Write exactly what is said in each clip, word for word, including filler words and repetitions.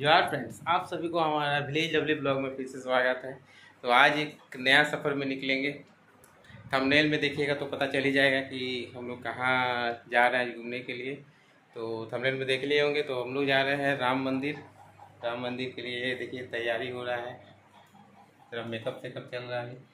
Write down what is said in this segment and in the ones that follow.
यार फ्रेंड्स, आप सभी को हमारा विलेज लवली ब्लॉग में फिर से स्वागत है। तो आज एक नया सफ़र में निकलेंगे। थंबनेल में देखिएगा तो पता चल ही जाएगा कि हम लोग कहाँ जा रहे हैं घूमने के लिए। तो थंबनेल में देख लिए होंगे। तो हम लोग जा रहे हैं राम मंदिर। राम मंदिर के लिए देखिए तैयारी हो रहा है, थोड़ा मेकअप वेकअप चल रहा है।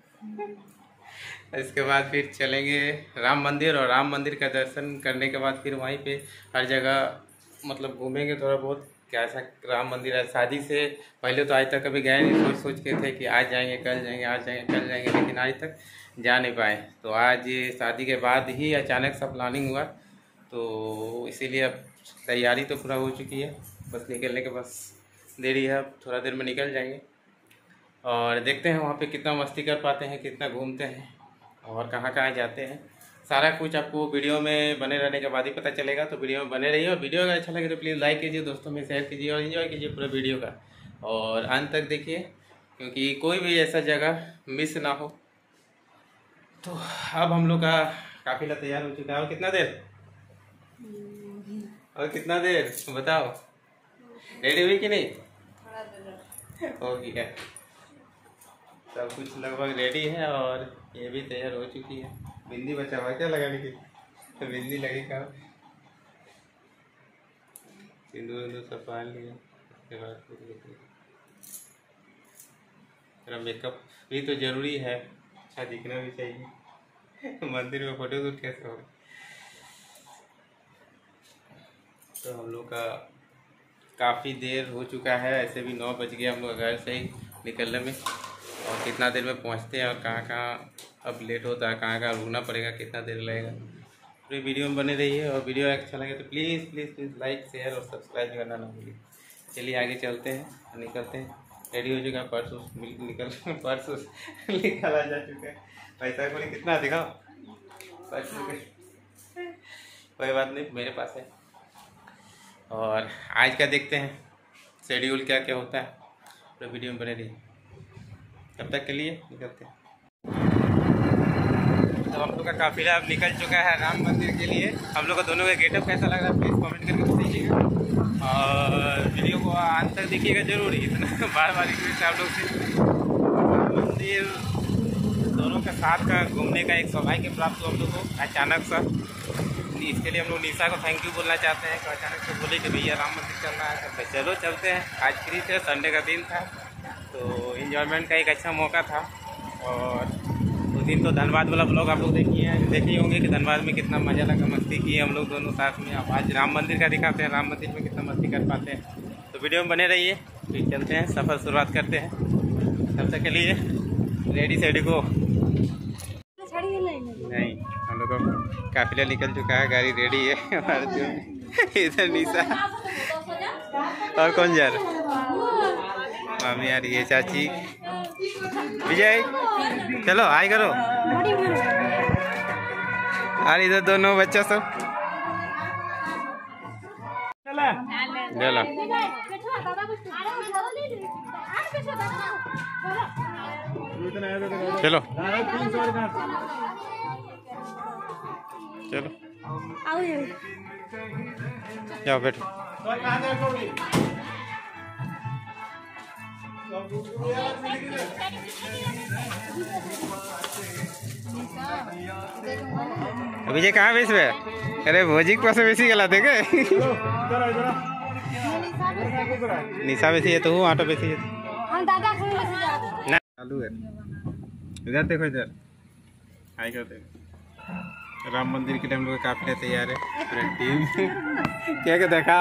इसके बाद फिर चलेंगे राम मंदिर, और राम मंदिर का दर्शन करने के बाद फिर वहीं पे हर जगह मतलब घूमेंगे थोड़ा बहुत। कैसा राम मंदिर है, शादी से पहले तो आज तक कभी गए नहीं। सोच सोच के थे कि आज जाएंगे कल जाएंगे आज जाएंगे कल जाएंगे, लेकिन आज तक जा नहीं पाए। तो आज ये शादी के बाद ही अचानक सा प्लानिंग हुआ, तो इसीलिए अब तैयारी तो पूरा हो चुकी है, बस निकलने के बस देरी है। अब थोड़ा देर में निकल जाएंगे और देखते हैं वहाँ पे कितना मस्ती कर पाते हैं, कितना घूमते हैं और कहाँ कहाँ जाते हैं। सारा कुछ आपको वीडियो में बने रहने के बाद ही पता चलेगा। तो वीडियो में बने रहिए, और वीडियो अगर अच्छा लगे तो प्लीज़ लाइक कीजिए, दोस्तों में शेयर कीजिए और एंजॉय कीजिए पूरे वीडियो का, और अंत तक देखिए क्योंकि कोई भी ऐसा जगह मिस ना हो। तो अब हम लोग का काफिला तैयार हो चुका है। और कितना देर और कितना देर बताओ, रेडी हुई कि नहीं? हो गया, सब कुछ लगभग रेडी है और ये भी तैयार हो चुकी है। बिंदी बचा हुआ क्या लगाने की? तो बिंदी लगेगा, सिंदूर विंदूर सब पहन लिया। उसके बाद थोड़ा मेकअप भी तो जरूरी है, अच्छा दिखना भी चाहिए। मंदिर में फोटो शूट कैसे होगा। तो हम लोग का काफ़ी देर हो चुका है, ऐसे भी नौ बज गए हम लोग घर से ही निकलने में। और कितना देर में पहुंचते हैं और कहाँ कहाँ अब लेट होता है, कहाँ कहाँ रुकना पड़ेगा, कितना देर लगेगा। पूरी वीडियो में बने रहिए, और वीडियो अच्छा लगे तो please please please like share और सब्सक्राइब करना ना भूलिए। चलिए आगे चलते हैं और निकलते हैं। रेडी हो चुका है, पर्स उस निकल पर्स उस निकला जा चुका है। पैसा को कितना दिखाओ, पर्स कोई बात नहीं, मेरे पास है। और आज का देखते हैं शेड्यूल क्या क्या होता है, पूरे वीडियो में बने रहिए। तब तक के लिए निकलते हैं। तो हम लोग का काफिला अब निकल चुका है राम मंदिर के लिए। हम लोग का दोनों का गेटअप कैसा लग रहा है प्लीज़ कमेंट करके बताइएगा, और वीडियो को अंत तक देखिएगा जरूर। इतना बार बार रिक्वेस्ट है आप लोग से। मंदिर दोनों के साथ का घूमने का एक सौभाग्य प्राप्त हुआ हम लोग को अचानक सा। इसके लिए हम लोग निशा को थैंक यू बोलना चाहते हैं कि अचानक से बोले कि भैया राम मंदिर चलना है। तो चलो चलते हैं। आज फ्री थे, संडे का दिन था, तो इन्जॉयमेंट का एक अच्छा मौका था। और उस दिन तो धनबाद वाला ब्लॉग आप लोग देखिए देखे होंगे कि धनबाद में कितना मज़ा लगा, मस्ती की हम लोग दोनों साथ में। अब आज राम मंदिर का दिखाते हैं, राम मंदिर में कितना मस्ती कर पाते हैं। तो वीडियो में बने रहिए, फिर चलते हैं, सफ़र शुरुआत करते हैं। तब तक के लिए रेडी सेडी को नहीं, हम लोग का काफिला निकल चुका है, गाड़ी रेडी है। इधर निशा और कौन जा रहा, मामी आ रही है, चाची, विजय, चलो हाय करो। और इधर दोनों बच्चा सब चलो चलो चलो जाओ बैठो। विजय कहाँ बेच रहे? अरे भोजी के पास बेसी गला थे के? निशा बेसी है तो हूँ, ऑटो बेसी है ना, चालू है। इधर देखो, इधर हाई करते हैं। राम मंदिर के लिए हम लोग काफिला तैयार है, पूरा टीम। क्या क्या देखा,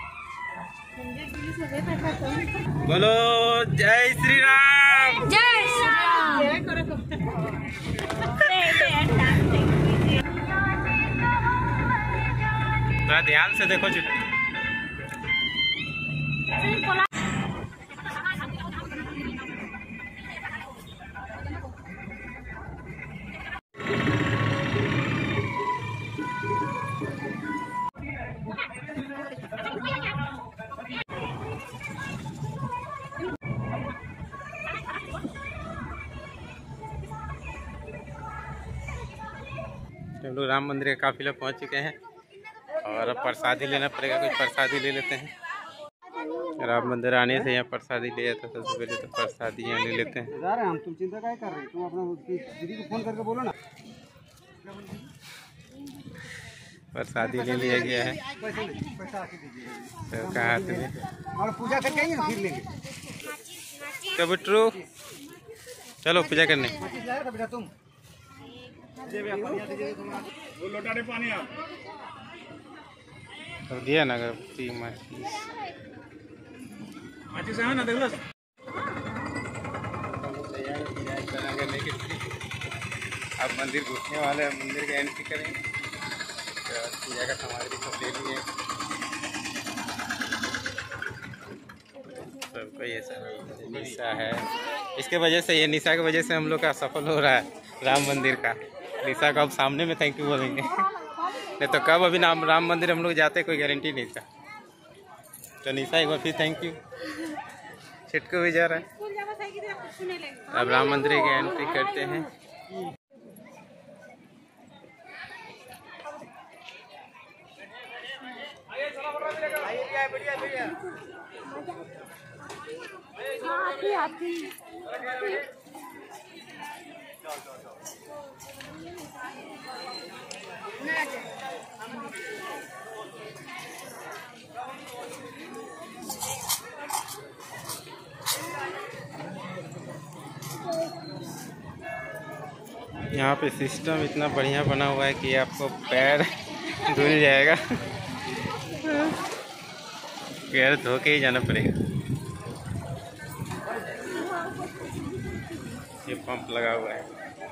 बोलो जय श्री राम, जय श्री राम। थोड़ा ध्यान से देखो। हम लोग राम मंदिर के काफिला पहुंच चुके हैं, और अब प्रसादी लेना पड़ेगा, कुछ प्रसादी ले लेते हैं। राम मंदिर आने से यहाँ प्रसादी ले तो सबसे पहले तो प्रसादी यहाँ ले लेते हैं। जा रहे हैं हम, तुम चिंता क्या कर रहे हो? तुम अपना दीदी को फोन करके बोलो ना। प्रसादी ले लिया गया है तो कहाँ से और पूजा करके आएंगे ना, फिर लेंगे। क्या बिट्रू, चलो पूजा करने। बेटा तुम पानी तो दिया ना ती ना देख लो। अब मंदिर घुसने वाले हैं, मंदिर का एंट्री करेंगे तो पूजा का सामग्री सब ले लिए। सबको ये सब निशा है, इसके वजह से ये निशा की वजह से हम लोग का सफल हो रहा है राम मंदिर का। निशा को अब सामने में थैंक यू बोलेंगे, नहीं तो कब अभी नाम राम मंदिर हम लोग जाते कोई गारंटी नहीं था। तो निशा एक बार फिर थैंक यू। छिटको भी जा रहा है। अब राम मंदिर की एंट्री करते हैं। यहाँ पे सिस्टम इतना बढ़िया बना हुआ है कि आपको पैर धुल जाएगा, पैर धो के ही जाना पड़ेगा। ये पंप लगा हुआ है।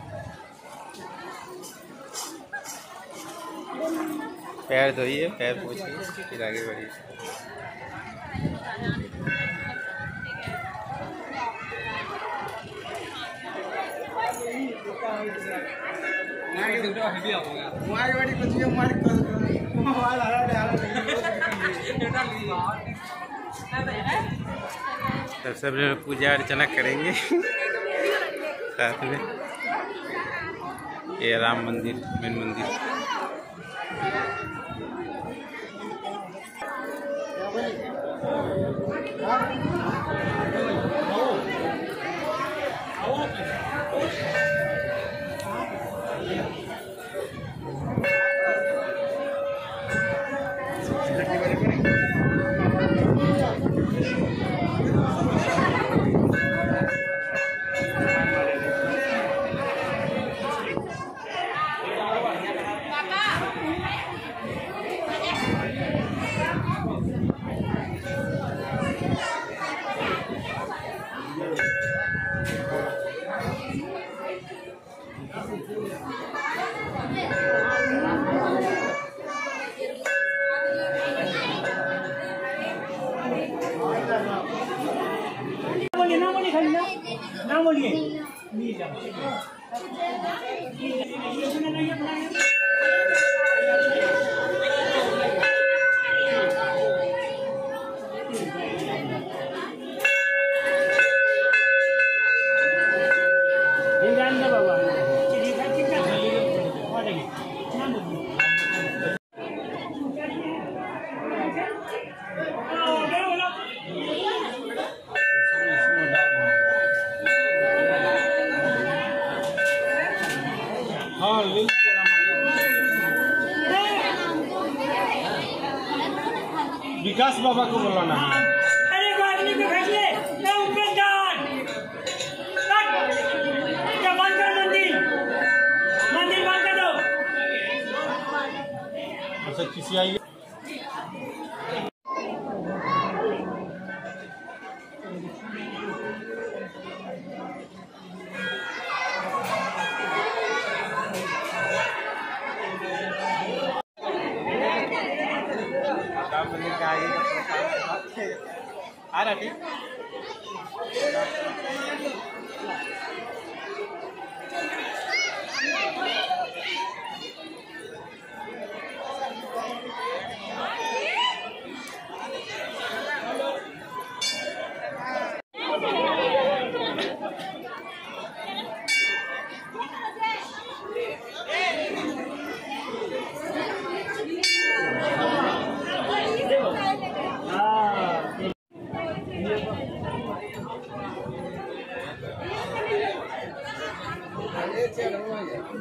पैर धोइए, पैर पोछिए, फिर आगे बढ़िए। तब सब लोग पूजा अर्चना करेंगे साथ में। ये राम मंदिर मेन मंदिर। ना बोलिए। विकास बाबा को बुलाना है। अरे आदमी को भेज ले, मैं उपेंद्र बंद कर मंदिर, मंदिर बंद कर दो। अच्छा किसी आई आ रहा ठीक।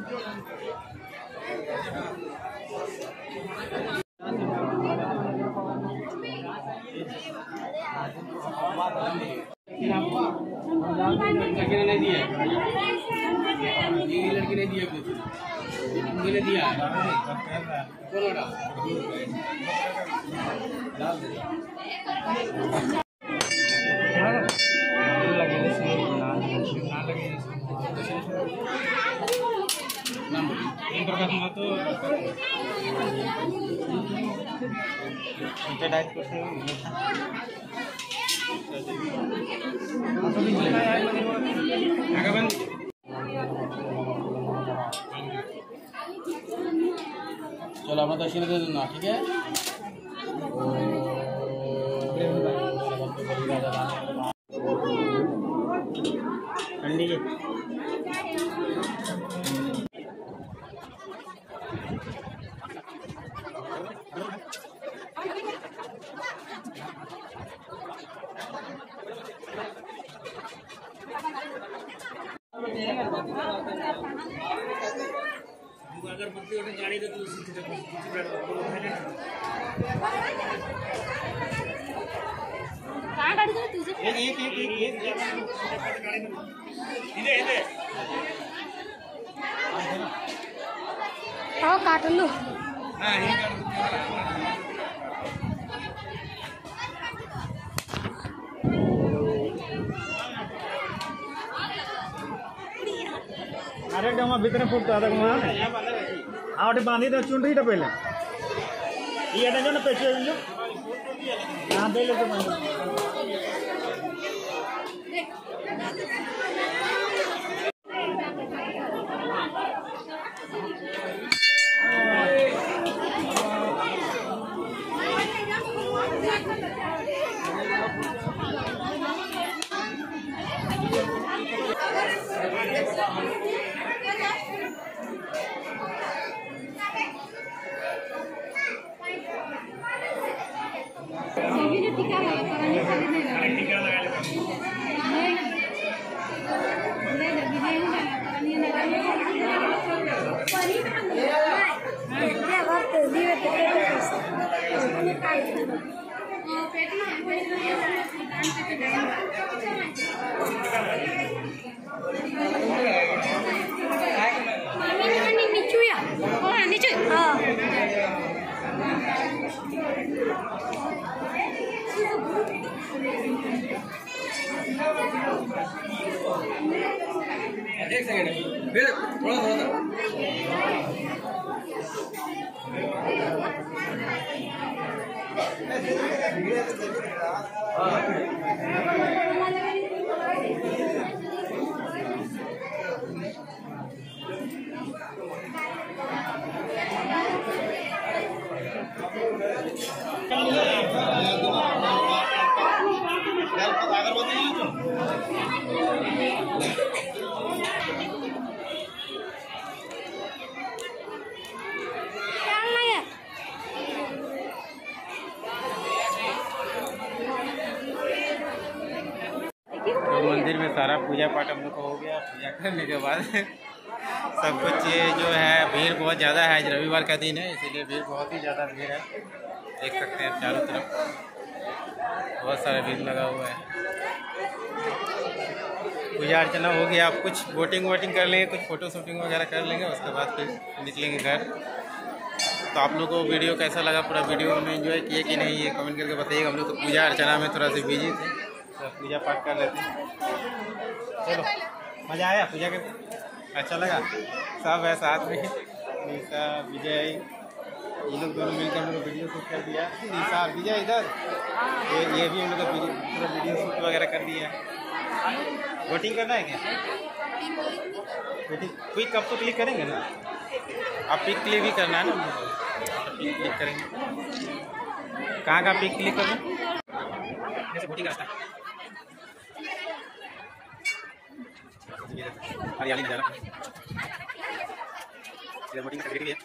लड़की ने नहीं दिया, ये लड़की ने दिया कुछ, मैंने दिया चलो अपना दर्शन दे देना, ठीक है। ठंडी के अगरबत्ती और गाड़ी का तो कहाँ गाड़ी दे तुझे? एक एक एक एक एक इधर इधर हाँ काट लो। हाँ ये अरे डमा भीतर फुटता था वहाँ आउट बांधी तो चुंडी तो पहले ये जो ना पेचे जो यहाँ दे ले तो एक सेकंड फिर थोड़ा थोड़ा मंदिर में सारा पूजा पाठ हम लोग को हो गया। पूजा करने के बाद सब कुछ ये जो है भीड़ बहुत ज़्यादा है। आज रविवार का दिन है इसीलिए भीड़ बहुत ही ज़्यादा भीड़ है। देख सकते हैं चारों तरफ बहुत सारा भीड़ लगा हुआ है। पूजा अर्चना हो गया। आप कुछ बोटिंग वोटिंग कर लेंगे, कुछ फ़ोटो शूटिंग वगैरह कर लेंगे, उसके बाद फिर निकलेंगे घर। तो आप लोगों को वीडियो कैसा लगा, पूरा वीडियो में एंजॉय किए कि नहीं ये कमेंट करके बताइएगा। हम लोग तो पूजा अर्चना में थोड़ा सा बिजी थे, तो पूजा पाठ कर लेते हैं। चलो मज़ा आया पूजा के, अच्छा लगा। सब है साथ में, निशा विजय ये लोग दोनों मिलकर हम लोग वीडियो शूट कर दिया। निशा और विजय इधर, ये ये भी हम लोग का पूरा वीडियो शूट वगैरह कर दिया। वोटिंग करना है क्या? वोटिंग क्विक कब तो क्लिक करेंगे ना, आप पिक क्लिक भी करना है ना, पिक क्लिक करेंगे। कहाँ का पिक क्लिक करें? वोटिंग रास्ता हरियाली में जाना, वोटिंग का भी है।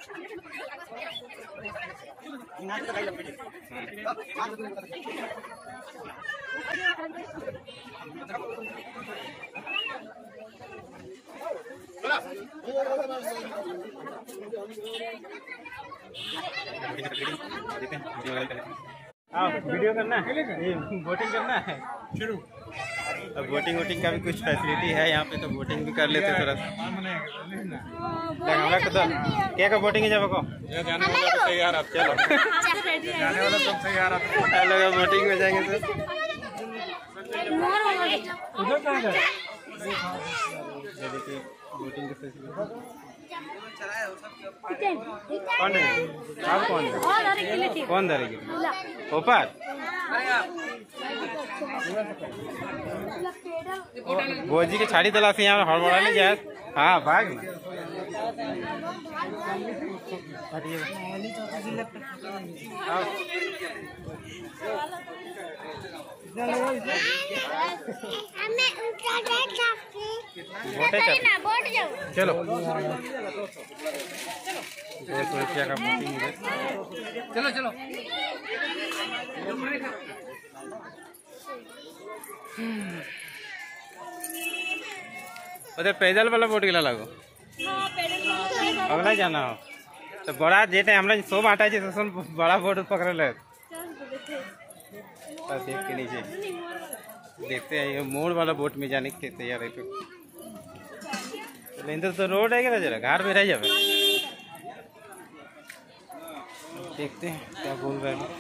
हाँ वीडियो करना है, ये बोटिंग करना है शुरू। अब बोटिंग वोटिंग का भी कुछ फैसिलिटी है यहाँ पे, तो बोटिंग भी कर लेते थोड़ा सा। हमारा तो क्या का बोटिंग है जब को जाने वाला तो तैयार आप चलो जाने वाला सब तैयार आप लोग बोटिंग में जाएंगे तो उधर कहाँ गए बोटिंग की फैसिलिटी कौन है आप कौन है कौन धरेगी ऊपर भोजी की छाड़ी तला से यहाँ हड़बड़ा नहीं जाए। हाँ भाग चलो दो सौ रुपया का बोटिंग है। चलो चलो उधर पैदल वाला बोट गिला लगो अगला जाना हो तो बड़ा जेटे हमरा सो बाटा है तो बड़ा बोट पकड़ ले देख के नीचे देखते हैं ये मोड़ वाला बोट में जाने के तैयार है। तो तो रोड है क्या जरा घर में रह जाए देखते हैं क्या बोल रहे हैं।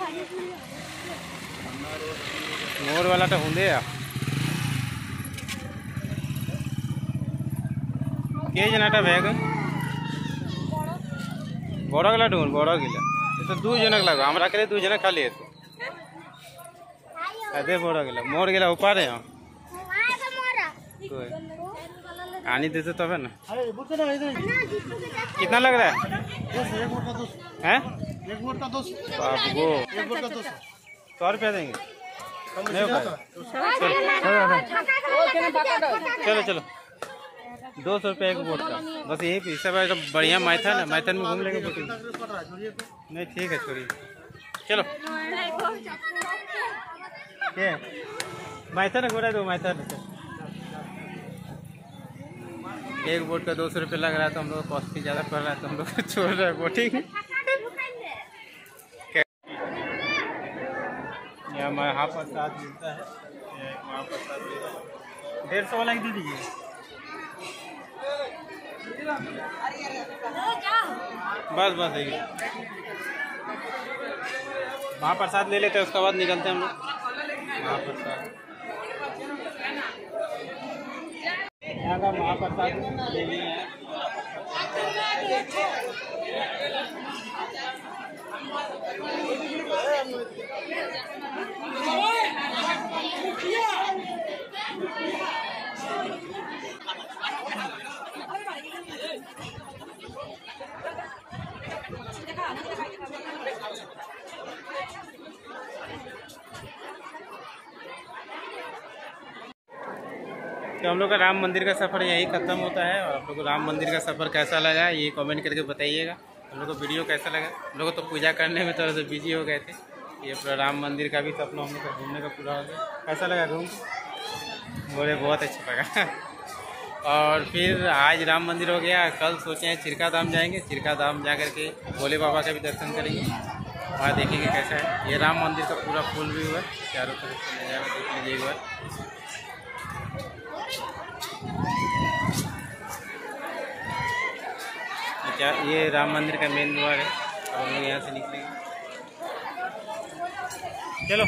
मोड़ वाला तो होंगे या के जनाटा बैग बड़ा गला ढूंढ बड़ा गिला तो दू जनक लगा हमरा के दू जनक खाली है तो अदे बड़ा गिला मोड़ गिला ऊपर है आनी देते तब है ना। कितना लग रहा है हैं आपको सौ रुपया देंगे नहीं हो पाएगा चलो चलो दो सौ रुपया एक बोट का बस यही पे सब तो बढ़िया मैथन है मैथन में घूम लेंगे बोटिंग नहीं ठीक है छोड़िए चलो क्या मैथन है घोड़ा दो मैथन एक बोट का दो सौ रुपये लग रहा है तो हम लोग कॉस्ट ज़्यादा पड़ रहा है तो हम लोग छोड़ रहे हैं बोटिंग। यहाँ वहाँ पर साथ मिलता है वहाँ पर साथ डेढ़ सौ वाला ही दे दीजिए। बस बस है वहाँ प्रसाद ले लेते हैं उसके बाद निकलते हैं हम लोग वहाँ प्रसाद यहाँ का महाप्रसाद ले लिए हैं। तो हम लोग का राम मंदिर का सफ़र यहीं ख़त्म होता है और आप लोग को राम मंदिर का सफ़र कैसा लगा ये कमेंट करके बताइएगा। हम लोग को वीडियो कैसा लगा। हम लोग तो पूजा करने में थोड़ा सा बिजी हो गए थे। ये पूरा राम मंदिर का भी सपना हम लोग का घूमने का पूरा हो गया। कैसा लगा घूम बोले बहुत अच्छा लगा। और फिर आज राम मंदिर हो गया, कल सोचे हैं चिरका धाम जाएंगे। चिरका धाम जा कर के भोले बाबा का भी दर्शन करेंगे, वहाँ देखेंगे कैसा है। ये राम मंदिर का पूरा फुल व्यू है, चारों तरफ से नज़ारा देख लीजिए एक बार। अच्छा, ये राम मंदिर का मेन द्वार है। अब हम लोग यहाँ से निकलेंगे। चलो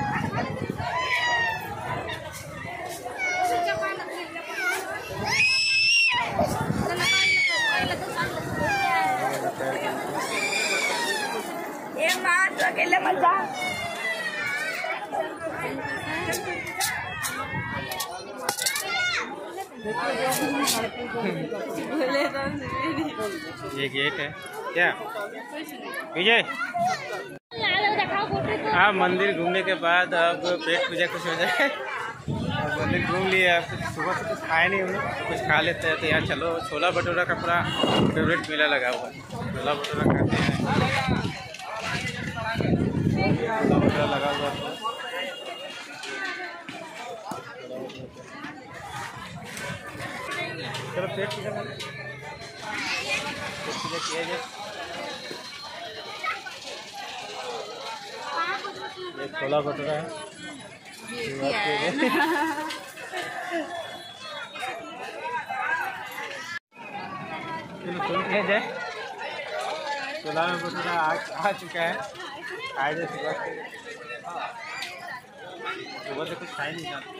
अकेले मत जा। ये गेट है क्या विजय? हाँ, मंदिर घूमने के बाद अब पेट पूजा कुछ हो जाए। मंदिर घूम लिए, अब सुबह से कुछ खाए नहीं हम लोग, कुछ खा लेते हैं। तो यार चलो, छोला भटूरा का पूरा फेवरेट मेला लगा हुआ है। छोला भटूरा खाते हैं, छोला भटूरा लगा हुआ है। चलो पेट किया जाए। ये छोला भटूरा है। चलो किया जाए। छोला में भटूरा आ, आ चुका है। खाए जाए सुबह से सुबह से कुछ खाई नहीं जाता।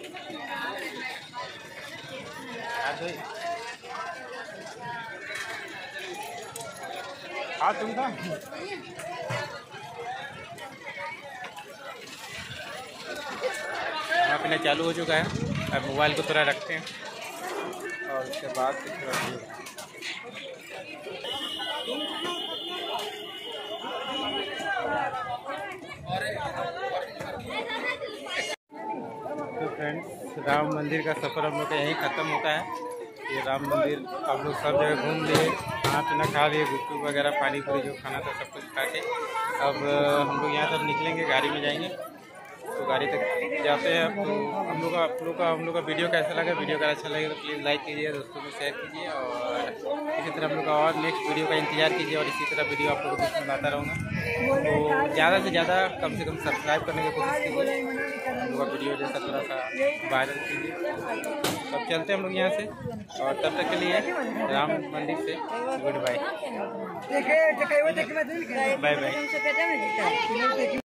हाँ तुम था खाना पीना चालू हो चुका है। अब मोबाइल को थोड़ा रखते हैं और उसके बाद तो फ्रेंड्स राम मंदिर का सफ़र हम लोग का यहीं ख़त्म होता है। ये राम मंदिर आप लोग सब जगह घूम लिए, खाना पीना खा लिए, गुपचुप वगैरह पानी पूरी जो खाना था सब कुछ खा के अब हम लोग यहाँ से निकलेंगे, गाड़ी में जाएंगे। तो गाड़ी तक जाते हैं। तो हम लोग का आप लोग का हम लोग का वीडियो कैसा लगा, वीडियो अगर अच्छा लगे तो प्लीज़ लाइक कीजिए, दोस्तों में शेयर कीजिए और इसी तरह हम लोग का और नेक्स्ट वीडियो का इंतजार कीजिए और इसी तरह वीडियो आप लोगों को बनाता रहूँगा। तो ज़्यादा से ज़्यादा कम से कम सब्सक्राइब करने की कोशिश कीजिए, हम लोग का वीडियो जैसा थोड़ा सा वायरल कीजिए। तब चलते हैं हम लोग यहाँ से और तब तक के लिए राम मंदिर से गुड बाय बाय बाय।